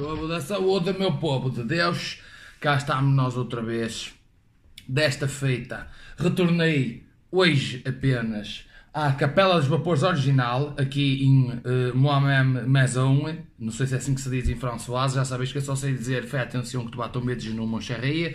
povo da saúde, meu povo de Deus, cá estamos nós outra vez, desta feita. Retornei hoje apenas à Capela dos Vapores original, aqui em Mohamed Maison, não sei se é assim que se diz em Françoise, já sabes que eu só sei dizer fé, atenção que tu batam medos no Moncherria.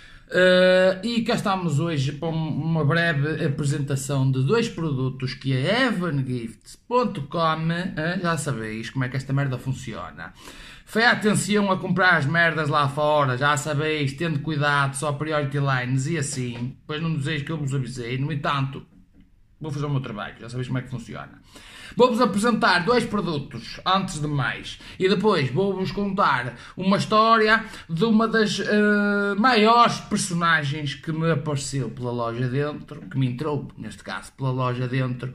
E cá estamos hoje para uma breve apresentação de dois produtos que a Evangifts.com, já sabeis como é que esta merda funciona. Fé, atenção a comprar as merdas lá fora, já sabeis, tendo cuidado, só priority lines e assim, pois não dizeis que eu vos avisei. No entanto, vou fazer o meu trabalho, já sabéis como é que funciona. Vou-vos apresentar dois produtos, antes de mais, e depois vou-vos contar uma história de uma das maiores personagens que me apareceu pela loja dentro, que me entrou, neste caso, pela loja dentro,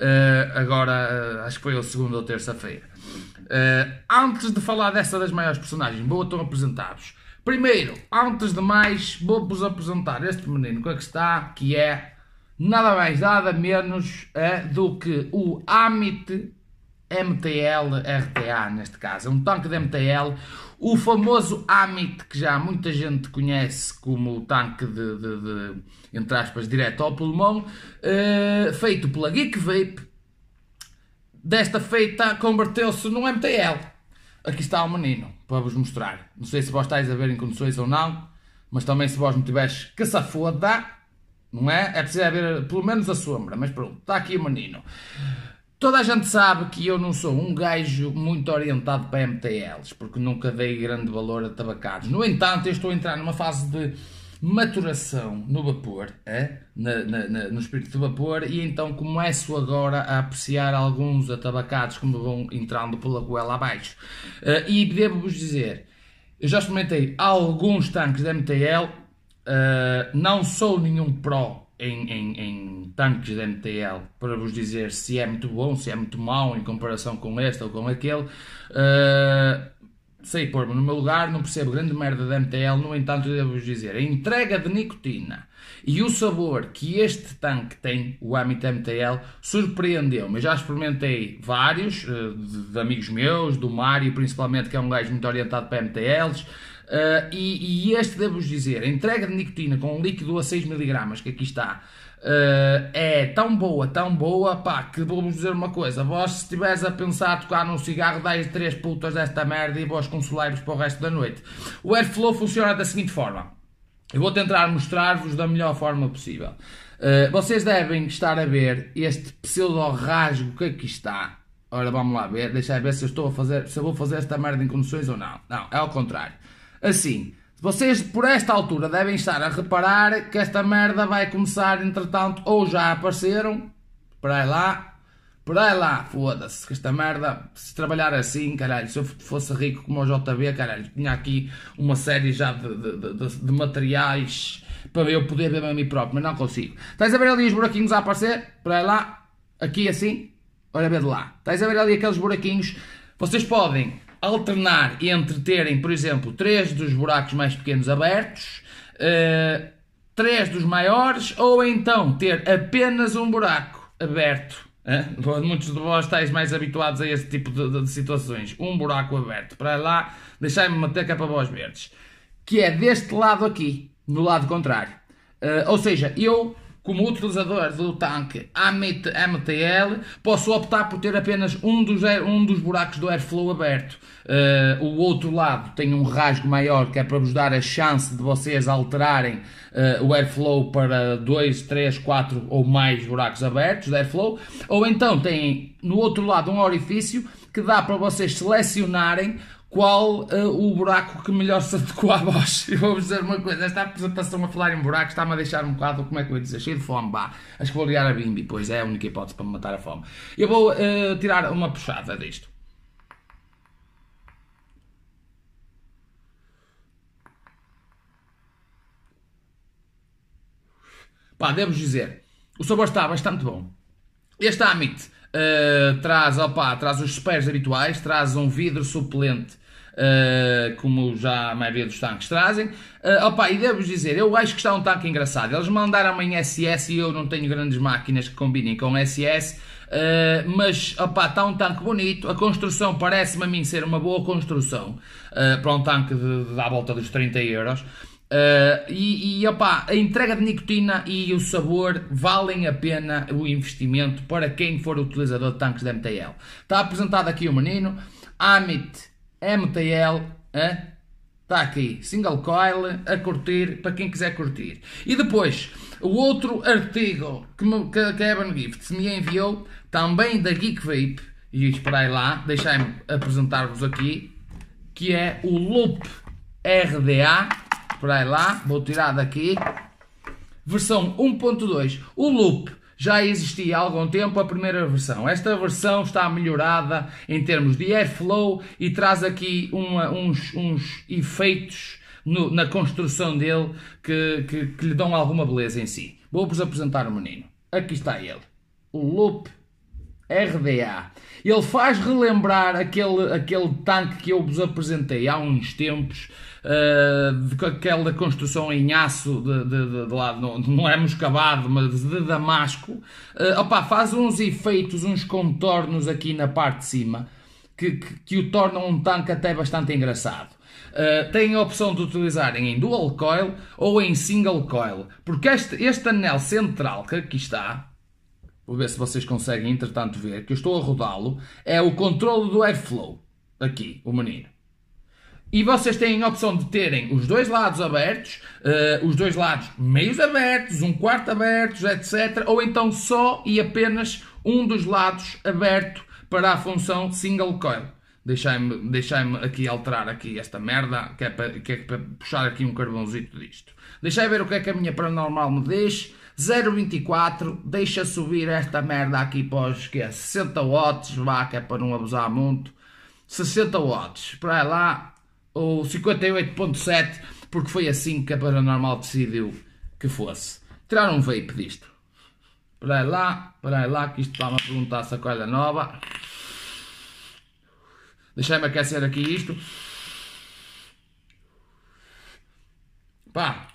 agora, acho que foi a segunda ou terça-feira. Antes de falar dessa das maiores personagens, vou então apresentar-vos. Primeiro, antes de mais, vou-vos apresentar este menino que aqui está, que é nada mais, nada menos do que o Amit MTL RTA, neste caso. É um tanque de MTL, o famoso Amit, que já muita gente conhece como o tanque de entre aspas, direto ao pulmão, feito pela Geek Vape. Desta feita, converteu-se num MTL. Aqui está o menino, para vos mostrar. Não sei se vós estáis a ver em condições ou não, mas também se vós não tiveres que se foda, não é? É preciso ver pelo menos a sombra, mas pronto, está aqui o menino. Toda a gente sabe que eu não sou um gajo muito orientado para MTLs, porque nunca dei grande valor a tabacados. No entanto, eu estou a entrar numa fase de maturação no vapor, no espírito de vapor, e então começo agora a apreciar alguns atabacados que me vão entrando pela goela abaixo. E devo-vos dizer, eu já experimentei alguns tanques de MTL. Não sou nenhum pro em tanques de MTL para vos dizer se é muito bom, se é muito mau em comparação com este ou com aquele. Sei pôr-me no meu lugar, não percebo grande merda de MTL, no entanto devo-vos dizer, a entrega de nicotina e o sabor que este tanque tem, o Amit MTL, surpreendeu-me. Eu já experimentei vários, de amigos meus, do Mário principalmente, que é um gajo muito orientado para MTLs. E este, devo-vos dizer, a entrega de nicotina com um líquido a 6mg, que aqui está, é tão boa, pá, que vou-vos dizer uma coisa. Vós, se estiveres a pensar a tocar num cigarro, dais 3 putas desta merda e vós consolai-vos para o resto da noite. O Airflow funciona da seguinte forma. Eu vou tentar mostrar-vos da melhor forma possível. Vocês devem estar a ver este pseudo-rasgo que aqui está. Ora, vamos lá ver, deixa eu ver se eu vou fazer esta merda em condições ou não. Não, é ao contrário. Assim, vocês por esta altura devem estar a reparar que esta merda vai começar, entretanto, ou já apareceram, para aí lá, foda-se, que esta merda, se trabalhar assim, caralho, se eu fosse rico como o JB, caralho, tinha aqui uma série já de materiais para eu poder ver a mim próprio, mas não consigo. Estás a ver ali os buraquinhos a aparecer, para aí lá, aqui assim, olha ver de lá, estás a ver ali aqueles buraquinhos, vocês podem alternar entre terem, por exemplo, 3 dos buracos mais pequenos abertos, 3 dos maiores, ou então ter apenas um buraco aberto. Muitos de vós estáis mais habituados a esse tipo de situações. Um buraco aberto. Para lá, deixai-me meter que é para vós verdes. Que é deste lado aqui, no lado contrário. Ou seja, eu, como utilizador do tanque Amit MTL, posso optar por ter apenas um dos buracos do Airflow aberto. O outro lado tem um rasgo maior, que é para vos dar a chance de vocês alterarem o Airflow para 2, 3, 4 ou mais buracos abertos de Airflow. Ou então tem no outro lado um orifício que dá para vocês selecionarem qual o buraco que melhor se adequa a vós. Eu vou-vos dizer uma coisa, esta apresentação a falar em buracos está-me a deixar um bocado, como é que eu ia dizer, cheio de fome, bah. Acho que vou ligar a Bimbi, pois é a única hipótese para me matar a fome. Eu vou tirar uma puxada disto. Pá, devo-vos dizer, o sabor está bastante bom. Este Amit traz os spares habituais, traz um vidro suplente como já a maioria dos tanques trazem. Opa, e devo dizer, eu acho que está um tanque engraçado. Eles mandaram em SS e eu não tenho grandes máquinas que combinem com SS, mas opa, está um tanque bonito. A construção parece-me a mim ser uma boa construção para um tanque à volta dos 30 euros. Opa, a entrega de nicotina e o sabor valem a pena o investimento para quem for utilizador de tanques de MTL. Está apresentado aqui o menino Amit MTL, está aqui, single coil, a curtir, para quem quiser curtir. E depois, o outro artigo que a Evan Gift me enviou, também da Geek Vape, e esperai lá, deixai-me apresentar-vos aqui, que é o Loop RDA. Esperai lá, vou tirar daqui, versão 1.2. O Loop já existia há algum tempo, a primeira versão. Esta versão está melhorada em termos de airflow e traz aqui uns efeitos na construção dele que lhe dão alguma beleza em si. Vou-vos apresentar o menino. Aqui está ele, o Loop RDA. Ele faz relembrar aquele tanque que eu vos apresentei há uns tempos, aquela construção em aço de lá, não é Moscavado, mas de Damasco. Opa, faz uns efeitos, uns contornos aqui na parte de cima que o tornam um tanque até bastante engraçado. Tem a opção de utilizarem em dual coil ou em single coil, porque este anel central que aqui está, vou ver se vocês conseguem entretanto ver, que eu estou a rodá-lo, é o controle do airflow, aqui, o menino. E vocês têm a opção de terem os dois lados abertos, os dois lados meios abertos, um quarto abertos, etc. Ou então só e apenas um dos lados aberto para a função single coil. Deixai-me aqui alterar aqui esta merda, que é para puxar aqui um carvãozito disto. Deixai ver o que é que a minha paranormal me diz. 0.24, deixa subir esta merda aqui para os 60 watts, vá, que é para não abusar muito. 60 watts, para lá, ou 58.7, porque foi assim que a paranormal decidiu que fosse. Tirar um vape disto. Para lá, que isto está-me a perguntar se a coisa é nova. Deixai-me aquecer aqui isto. Pá.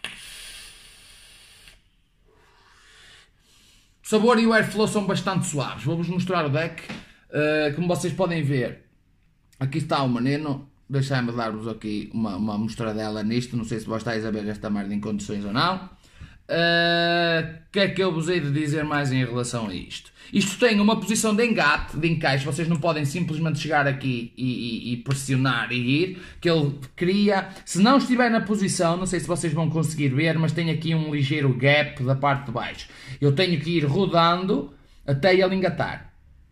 O sabor e o airflow são bastante suaves. Vou-vos mostrar o deck. Como vocês podem ver, aqui está o menino. Deixai-me dar-vos aqui uma mostradela nisto. Não sei se vós estáis a ver esta merda em condições ou não. Que é que eu vos hei de dizer mais em relação a isto? Isto tem uma posição de engate, de encaixe. Vocês não podem simplesmente chegar aqui e pressionar e ir, que ele cria. Se não estiver na posição, não sei se vocês vão conseguir ver, mas tem aqui um ligeiro gap da parte de baixo. Eu tenho que ir rodando até ele engatar.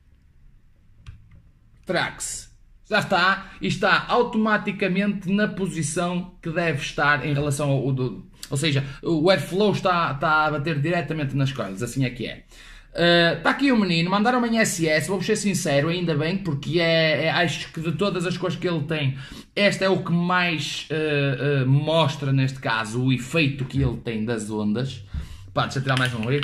Trax. Já está, e está automaticamente na posição que deve estar em relação ao ou seja, o airflow está a bater diretamente nas coisas, assim é que é. Está aqui o menino, mandaram-me em SS, vou ser sincero, ainda bem, porque acho que de todas as coisas que ele tem, este é o que mais mostra, neste caso, o efeito que ele tem das ondas. Pá, deixa eu tirar mais um aí.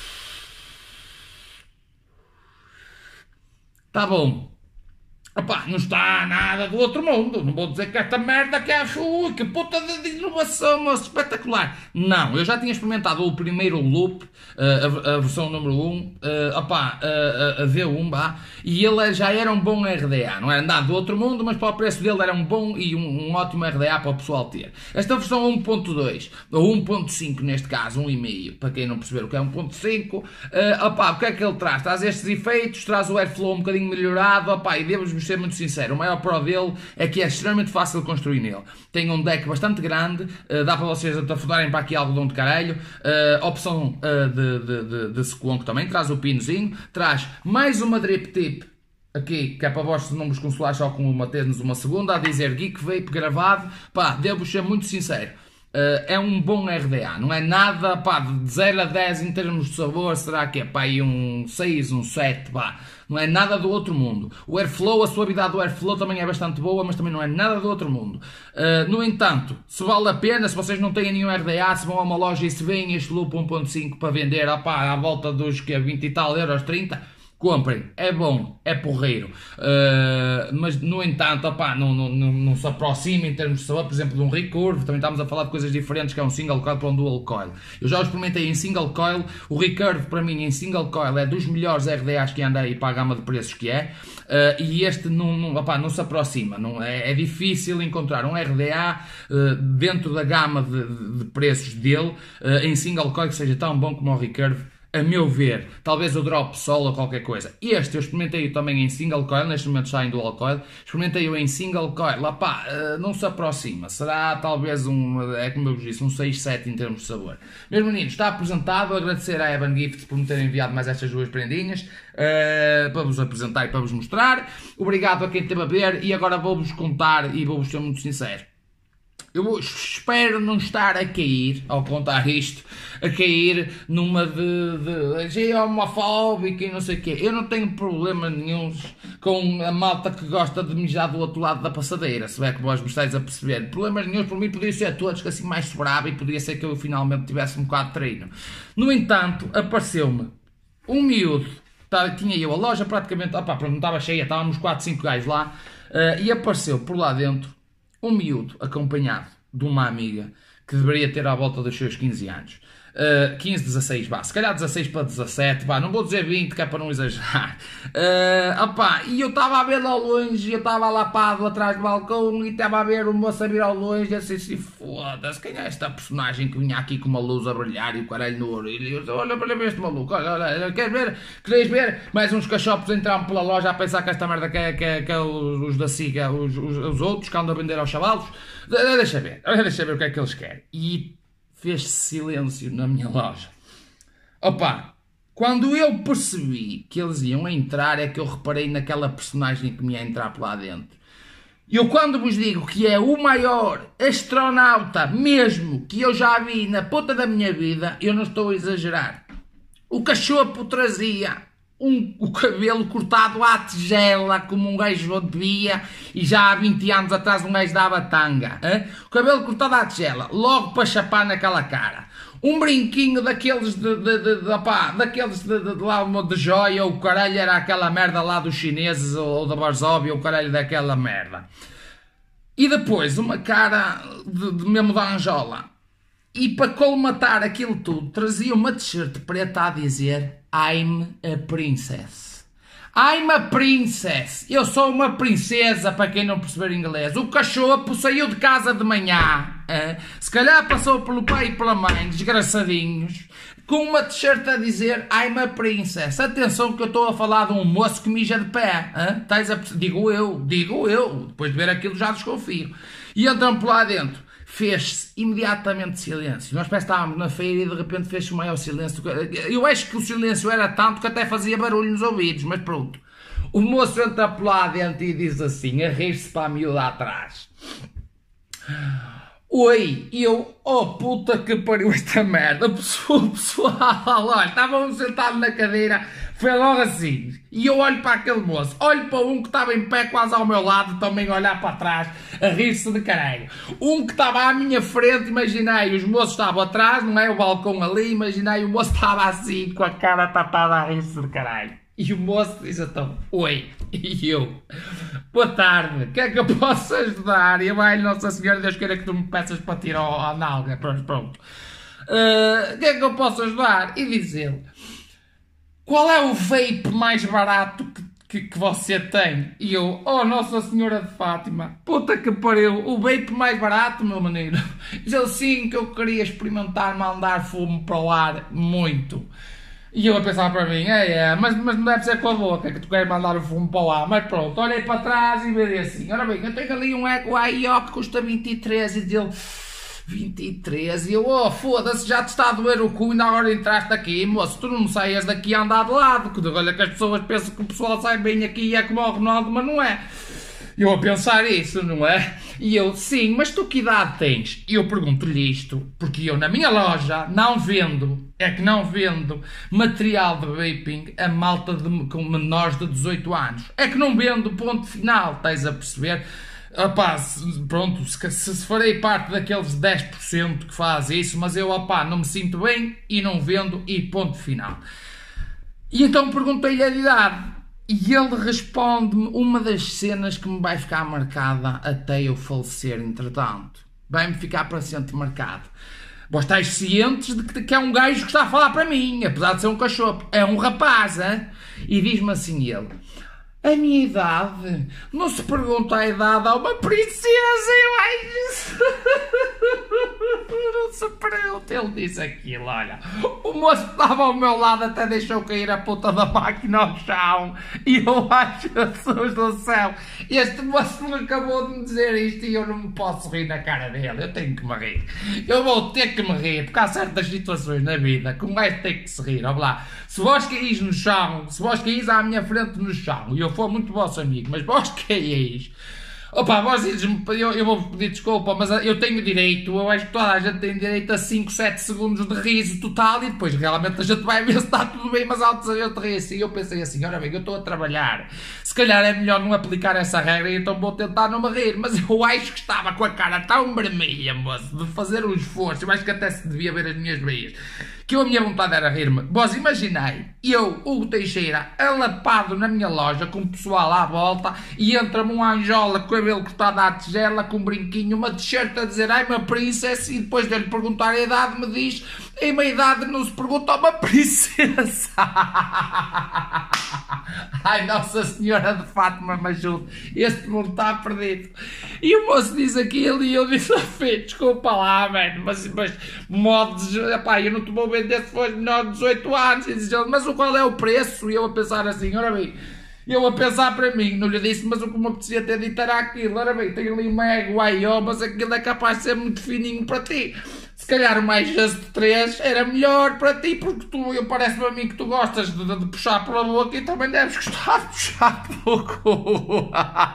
Está bom. Opa, não está nada do outro mundo. Não vou dizer que esta merda que é que puta de inovação, moço, espetacular. Não, eu já tinha experimentado o primeiro loop, a versão número 1, a V1, bah, e ele já era um bom RDA. Não era nada do outro mundo, mas para o preço dele era um bom e um ótimo RDA para o pessoal ter. Esta versão 1.2, ou 1.5 neste caso, 1.5, para quem não perceber o que é 1.5, o que é que ele traz? Traz estes efeitos, traz o airflow um bocadinho melhorado, e devo ser muito sincero, o maior pro dele é que é extremamente fácil de construir nele. Tem um deck bastante grande, dá para vocês atafudarem para aqui algodão de caralho, opção de sequonco também, traz o pinozinho, traz mais uma drip tip aqui, que é para vossos números consulares só com uma tênis, uma segunda, a dizer Geek Vape gravado, devo ser muito sincero. É um bom RDA, não é nada, de 0 a 10 em termos de sabor, será que é aí um 6, um 7, não é nada do outro mundo. O airflow, a suavidade do airflow também é bastante boa, mas também não é nada do outro mundo. No entanto, se vale a pena, se vocês não têm nenhum RDA, se vão a uma loja e se veem este loop 1.5 para vender, à volta dos 20 e tal euros, 30, comprem, é bom, é porreiro, mas no entanto, opá, não se aproxima em termos de sabor, por exemplo, de um Recurve. Também estamos a falar de coisas diferentes, que é um single coil para um dual coil. Eu já o experimentei em single coil, o Recurve para mim em single coil é dos melhores RDAs que anda aí para a gama de preços que é, e este não se aproxima, é difícil encontrar um RDA dentro da gama de preços dele, em single coil, que seja tão bom como o Recurve. A meu ver, talvez o Drop Sol ou qualquer coisa. Este eu experimentei também em single coil, neste momento está em dual coil. Experimentei-o em single coil, lá pá, não se aproxima. Será talvez é como eu vos disse, um 6, 7 em termos de sabor. Meus meninos, está apresentado. Agradecer à Evan Gifts por me terem enviado mais estas duas prendinhas para vos apresentar e para vos mostrar. Obrigado a quem esteve a ver e agora vou-vos contar e vou-vos ser muito sincero. Eu espero não estar a cair, ao contar isto, a cair numa de homofóbica e não sei o quê. Eu não tenho problema nenhum com a malta que gosta de mijar do outro lado da passadeira, se é que vós me estáis a perceber. Problemas nenhum, por mim podia ser todos que assim mais sobrava e podia ser que eu finalmente tivesse um bocado de treino. No entanto, apareceu-me um miúdo, tinha eu a loja praticamente, não estava cheia, estávamos 4, 5 gajos lá, e apareceu por lá dentro um miúdo acompanhado de uma amiga que deveria ter à volta dos seus 15 anos. 15, 16, vá, se calhar 16 para 17, vá, não vou dizer 20, que é para não exagerar. E eu estava a ver ao longe, eu estava lapado atrás do balcão e estava a ver o moço a vir ao longe e assim, foda-se, quem é esta personagem que vinha aqui com uma luz a brilhar e o caralho no orelho? E eu, olha para ver este maluco, olha, queres ver? Mais uns cachopos entraram pela loja a pensar que esta merda que é os da SIGA, os outros que andam a vender aos chavalos. Deixa ver o que é que eles querem. E fez-se silêncio na minha loja. Quando eu percebi que eles iam entrar, é que eu reparei naquela personagem que me ia entrar por lá dentro. Eu quando vos digo que é o maior astronauta mesmo que eu já vi na puta da minha vida, eu não estou a exagerar. O cachopo trazia o cabelo cortado à tigela, como um gajo devia, e já há 20 anos atrás um gajo dava tanga. O cabelo cortado à tigela, logo para chapar naquela cara. Um brinquinho daqueles lá de joia, o caralho era aquela merda lá dos chineses, ou da Varsóvia, o caralho daquela merda. E depois uma cara mesmo da Anjola. E para colmatar aquilo tudo, trazia uma t-shirt preta a dizer I'm a princess. I'm a princess. Eu sou uma princesa, para quem não perceber inglês. O cachopo saiu de casa de manhã. Se calhar passou pelo pai e pela mãe, desgraçadinhos, com uma t-shirt a dizer I'm a princess. Atenção que eu estou a falar de um moço que mija de pé. Digo eu. Depois de ver aquilo já desconfio. E entram por lá dentro. Fez-se imediatamente silêncio. Nós parece que estávamos na feira e de repente fez-se o maior silêncio. Eu acho que o silêncio era tanto que até fazia barulho nos ouvidos, mas pronto. O moço entra por lá dentro e diz assim, a rir-se para a miúda atrás. Oi, e eu, oh puta que pariu esta merda. O pessoal, olha, estavam sentados na cadeira, foi logo assim. E eu olho para aquele moço, olho para um que estava em pé quase ao meu lado, também a olhar para trás, a rir-se de caralho. Um que estava à minha frente, imaginei, os moços estavam atrás, não é o balcão ali, imaginei, o moço estava assim, com a cara tapada a rir-se de caralho. E o moço diz então, oi, e eu, boa tarde, o que é que eu posso ajudar? E eu, ai, Nossa Senhora, Deus queira que tu me peças para tirar a nalga, pronto. O que é que eu posso ajudar? E diz ele, qual é o vape mais barato que você tem? E eu, oh Nossa Senhora de Fátima, puta que pariu, o vape mais barato, meu menino? Diz ele, sim, que eu queria experimentar mandar fumo para o ar muito. E eu a pensar para mim, mas não deve ser com a boca que tu queres mandar o fumo para o ar. Mas pronto, olhei para trás e veio assim, ora bem, eu tenho ali um Eco AIO que custa 23 e dele 23 e eu, oh foda-se, já te está a doer o cu e ainda agora entraste aqui, moço, tu não saias daqui a andar de lado, que olha que as pessoas pensam que o pessoal sai bem aqui e é como o Ronaldo, mas não é. Eu a pensar isso, não é? E eu, sim, mas tu que idade tens? E eu pergunto-lhe isto, porque eu na minha loja não vendo material de vaping a malta com menores de 18 anos. É que não vendo, ponto final, estás a perceber? Pronto, se farei parte daqueles 10% que faz isso, mas eu, não me sinto bem e não vendo e ponto final. E então perguntei-lhe a idade. E ele responde-me uma das cenas que me vai ficar marcada até eu falecer, entretanto. Vai-me ficar para sempre marcado. Vós estáis cientes de que é um gajo que está a falar para mim, apesar de ser um cachopo. É um rapaz, hein? E diz-me assim ele: a minha idade? Não se pergunta a idade a uma princesa, eu acho. Não se pergunta. Ele disse aquilo, olha. O moço que estava ao meu lado até deixou cair a puta da máquina ao chão. E eu acho, Jesus do céu, este moço me acabou de me dizer isto e eu não me posso rir na cara dele. Eu tenho que me rir. Eu vou ter que me rir, porque há certas situações na vida que um gajo tem que se rir. Olha lá, se vós caís no chão, se vós caís à minha frente no chão, e eu for muito vosso amigo, mas vós caís, opa, vós dizem-me, eu vou pedir desculpa, mas eu tenho direito, eu acho que toda a gente tem direito a 5, 7 segundos de riso total e depois realmente a gente vai ver se está tudo bem, mas antes a gente ri assim. Eu pensei assim, ora bem, eu estou a trabalhar, se calhar é melhor não aplicar essa regra e então vou tentar não me rir, mas eu acho que estava com a cara tão vermelha, moço, de fazer um esforço, eu acho que até se devia ver as minhas veias, que a minha vontade era rir-me. Vós imaginai, eu, Hugo Teixeira, alapado na minha loja, com o pessoal à volta, e entra-me um anjola com o cabelo cortado à tigela, com um brinquinho, uma t-shirt a dizer I'm a princess, e depois de lhe perguntar a idade, me diz, em uma idade não se pergunta a uma princesa. Ai, Nossa Senhora de Fátima me ajude, este mundo está perdido. E o moço diz aquilo e eu disse, filho, desculpa lá, mano, mas modos, epá, eu não te vou vender se for menor de 18 anos. E diz ele, mas qual é o preço? E eu a pensar assim, ora bem, eu a pensar para mim, não lhe disse, mas o que me apetecia ter dito era aquilo, ora bem, tenho ali uma égua aí, ó, mas aquilo é capaz de ser muito fininho para ti. Se calhar mais de 3 era melhor para ti, porque eu parece-me a mim que tu gostas de puxar pela boca e também deves gostar de puxar pelo cu.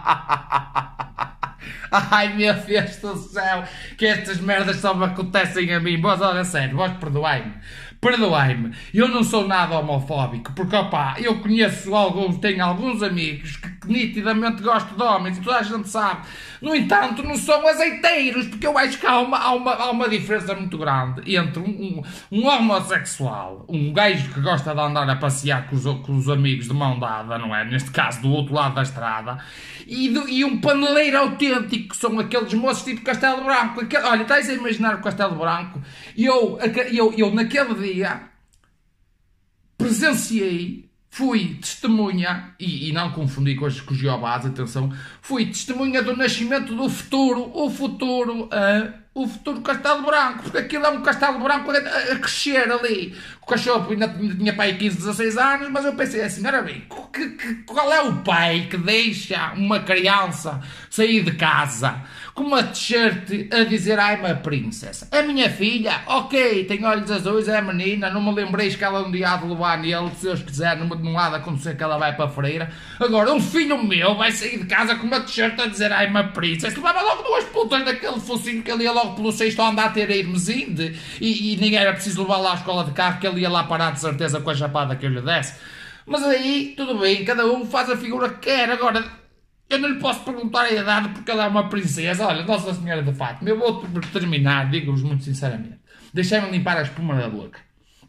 Ai, meu Deus do céu, que estas merdas só me acontecem a mim. Vós, olha, sério, vós perdoai-me. Perdoai-me, eu não sou nada homofóbico, porque opá, eu conheço tenho alguns amigos que nitidamente gostam de homens e toda a gente sabe. No entanto, não são azeiteiros, porque eu acho que há uma diferença muito grande entre um homossexual, um gajo que gosta de andar a passear com os amigos de mão dada, não é? Neste caso, do outro lado da estrada, e um paneleiro autêntico, que são aqueles moços tipo Castelo Branco. Olha, estás a imaginar o Castelo Branco? Eu naquele dia presenciei, fui testemunha, e não confundi com os Jeovás, atenção, fui testemunha do nascimento do futuro, o futuro Castelo Branco, porque aquilo é um Castelo Branco a crescer ali. O cachorro ainda tinha pai 15, 16 anos, mas eu pensei assim, ora bem, qual é o pai que deixa uma criança sair de casa com uma t-shirt a dizer I'm a princess? A minha filha, ok, tem olhos azuis, é menina, não me lembreis que ela um dia há de levar nele, se Deus quiser, não há de acontecer que ela vai para a freira. Agora, um filho meu vai sair de casa com uma t-shirt a dizer I'm a princess, levava logo 2 putas daquele focinho que ele ia logo pelo sexto a andar a ter a Hermesinde, e nem era preciso levar lá à escola de carro, que ele ia lá parar de certeza com a chapada que eu lhe desse. Mas aí, tudo bem, cada um faz a figura que quer. Agora, eu não lhe posso perguntar a idade porque ela é uma princesa. Olha, Nossa Senhora de Fátima, eu vou terminar, digo-vos muito sinceramente. Deixai-me limpar a espuma da boca.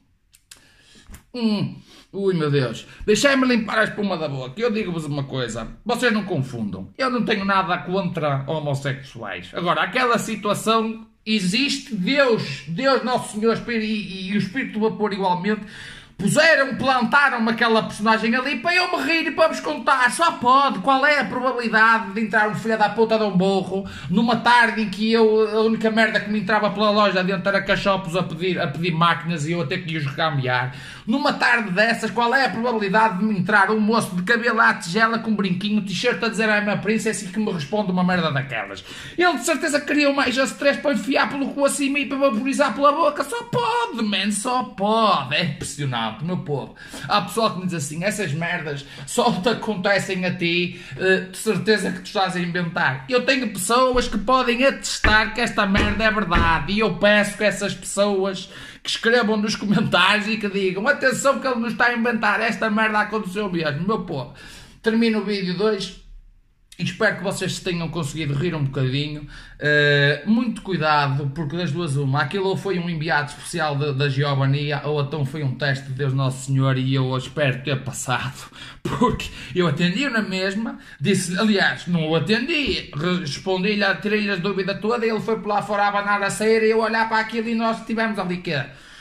Ui, meu Deus. Deixai-me limpar a espuma da boca. Eu digo-vos uma coisa. Vocês não confundam. Eu não tenho nada contra homossexuais. Agora, aquela situação existe. Deus Nosso Senhor e o Espírito do Vapor igualmente plantaram-me aquela personagem ali para eu me rir e para vos contar. Só pode. Qual é a probabilidade de entrar um filho da puta de um burro numa tarde em que a única merda que me entrava pela loja dentro era cachopos a pedir máquinas e eu a ter que os recambiar? Numa tarde dessas, qual é a probabilidade de me entrar um moço de cabelo à tigela com um brinquinho, t-shirt a dizer I'm a princess e que me responde uma merda daquelas? Ele de certeza queria mais a stress para enfiar pelo cu acima e para vaporizar pela boca. Só pode, man, só pode. É impressionante, meu povo. Há pessoal que me diz assim, essas merdas só te acontecem a ti, de certeza que tu estás a inventar. Eu tenho pessoas que podem atestar que esta merda é verdade e eu peço que essas pessoas que escrevam nos comentários e que digam, atenção que ele não está a inventar, esta merda aconteceu mesmo, meu povo. Termino o vídeo 2 Espero que vocês tenham conseguido rir um bocadinho. Muito cuidado, porque das duas uma, aquilo ou foi um enviado especial da Giovania, ou então foi um teste de Deus Nosso Senhor, e eu espero ter passado, porque eu atendi na mesma, disse, aliás, não o atendi, respondi-lhe, tirei-lhe as dúvidas todas, ele foi por lá fora a abanar a sair, e eu olhar para aquilo, e nós tivemos ali que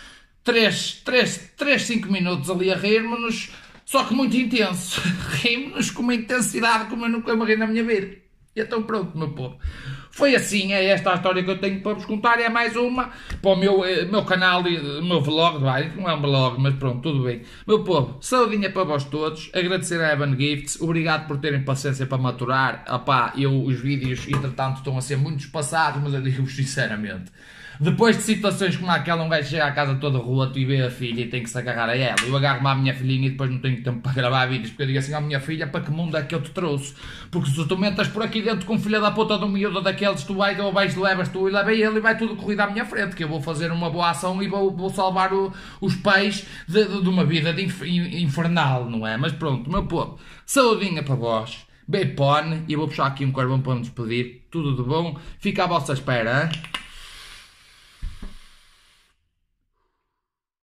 5 minutos ali a rirmos-nos, só que muito intenso. Rimos-nos com uma intensidade como eu nunca me ri na minha vida. E então pronto, meu povo. Foi assim, é esta a história que eu tenho para vos contar. É mais uma para o meu canal, o meu vlog. Vai, não é um vlog, mas pronto, tudo bem. Meu povo, saudinha para vós todos. Agradecer a Evan Gifts. Obrigado por terem paciência para maturar. Opá, os vídeos, entretanto, estão a ser muito espaçados, mas eu digo-vos sinceramente. Depois de situações como aquela, um gajo chega à casa todo roto e vê a filha e tem que se agarrar a ela. Eu agarro-me à minha filhinha e depois não tenho tempo para gravar vídeos, porque eu digo assim, ó minha filha, para que mundo é que eu te trouxe? Porque se tu metas por aqui dentro com filha da puta de um miúdo daqueles, tu vais, ou vais, levas tu e leva ele e vai tudo corrido à minha frente, que eu vou fazer uma boa ação e vou salvar os pais de uma vida infernal, não é? Mas pronto, meu povo, saudinha para vós. Bepone, e eu vou puxar aqui um carvão para me despedir. Tudo de bom. Fica à vossa espera, hein?